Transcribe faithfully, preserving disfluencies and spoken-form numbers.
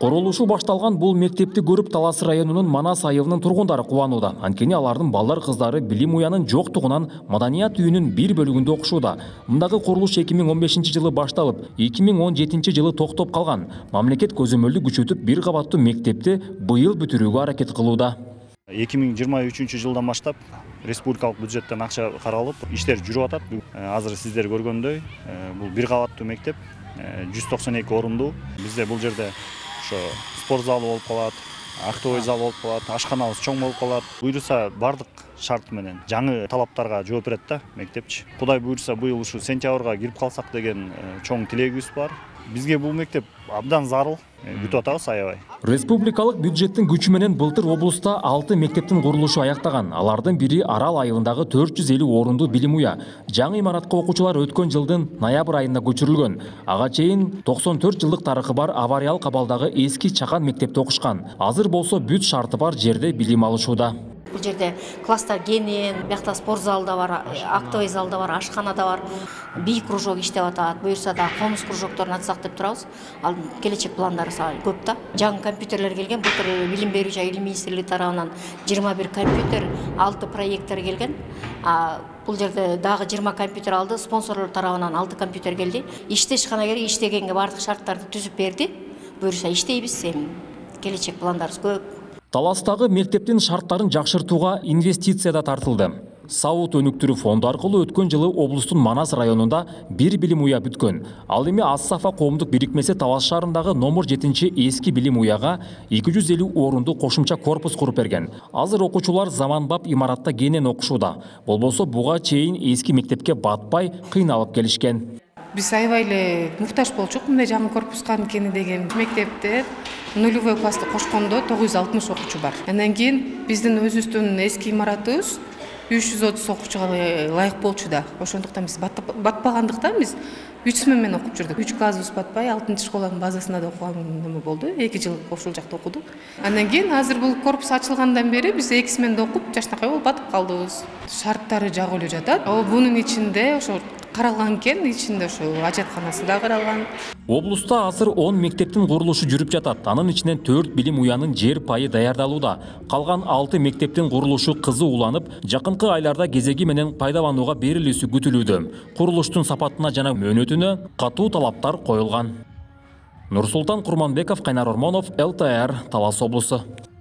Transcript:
Курулушу башталган бул мектепти көрүп Талас районунун Манас айылынын тургундары кубанууда. Анткени алардын балдар кыздары билим уянын жоктугунан маданият үйүнүн бир бөлүгүндө окушууда. Мындагы курулуш эки миң он бешинчи жылы башталып, эки миң он жетинчи жылы токтоп калган. Мамлекет көзөмөлдү күчөтүп бир кабаттуу мектепти быйыл бүтүрүүгө аракет кылууда. эки миң жыйырма үчүнчү жылдан баштап республикалык бюджеттен акча каралып, иштер жүрүп атат. Азыр сиздер көргөндөй, бул бир кабаттуу мектеп, жүз токсон эки орундуу. Бизде бул жерде ошо спорт залы болуп калат, актовый зал болуп калат, ашканабыз чоң болуп калат. Буйруса бардык шарт менен жаңы талаптарга жооп берет да мектепчи. Кудай буйруса быйыл ушу сентябрга кирип калсак деген чоң тилегибиз бар. Бизге бул мектеп абдан зарыл, күтүп атабыз аябай. Республикалык бюджеттин күчү менен былтыр облуста алты мектептин курулушу аяктаган. Алардын бири Арал айылындагы төрт жүз элүү орундуу билим уя. Жаңы имаратка окуучулар өткөн жылдын ноябрь айында көчүрүлгөн. Ага чейин токсон төрт жылдык тарыхы бар авариялык абалдагы эски чакан мектепте окушкан. Азыр болсо бүт шарты бар жерде билим алышууда. Бул жерде класстар кенен, биякта спорт залы да бар, актовый зал да бар, ашкана да бар, бий кружок иштеп атат. Буюрса да комуз кружокторун ачсак деп турабыз. Ал келечек пландары көп да. Жаңы компьютерлер келген. Былтыр билим берүү жана илим министрлиги тарабынан жыйырма бир компьютер, алты проектор келген. А бул жерде дагы жыйырма компьютер алды, спонсорлор тарабынан алты компьютер келди. Иштешкана керек, иштегенге бардык шарттарды түзүп берди. Буюрса иштейбиз, эми келечек пландарыбыз көп. Таластагы мектептин шарттарын жакшыртууга инвестиция да тартылды. Сауыт өнүктүрүү фонду аркылуу өткөн жылы облустун Манас районунда бир билим уя бүткөн. Ал эми Ас-Сафа коомдук бирикмеси Талас шаарындагы номер жетинчи эски билим уяга эки жүз элүү орундуу кошумча корпус куруп берген. Азыр окуучулар заманбап имаратта кенен окушууда. Болбосо буга чейин эски мектепке батпай кыйналып келишкен. Биз аябай эле муктаж болчук мындай жаңы корпуска анткени деген мектепте нулевой классты кошкондо тогуз жүз алтымыш окуучу бар. Андан кийин биздин өзүбүздүн эски имаратыбыз үч жүз отуз окуучуга ылайык болчу да. Ошондуктан биз батпагандыктан биз үч сменмен окуп жүрдүк. үч классыбыз батпай, алтынчы школанын базасында да окуган неме болду. эки жыл ошол жакта окудук. Андан кийин азыр бул корпус ачылгандан бери биз эки сменде окуп, жакшынакай болуп батып калдыбыз. Шарттары жагы эле жатат. Бунун ичинде ошо каралган экен, ичинде ошо ажатканасы да каралган. Облуста азыр он мектептин курулушу жүрүп жатат. Анын ичинен төрт билим уянын жер пайы даярдалууда. Калган алты мектептин курулушу кызууланып, жакынкы айларда кезеги менен пайдаланууга берилүүсү күтүлүүдө. Курулуштун сапатына жана мөөнөтүнө катуу талаптар коюлган. Нурсултан Курманбеков, Кайнар Ормонов, эл тэ эр, Талас облусу.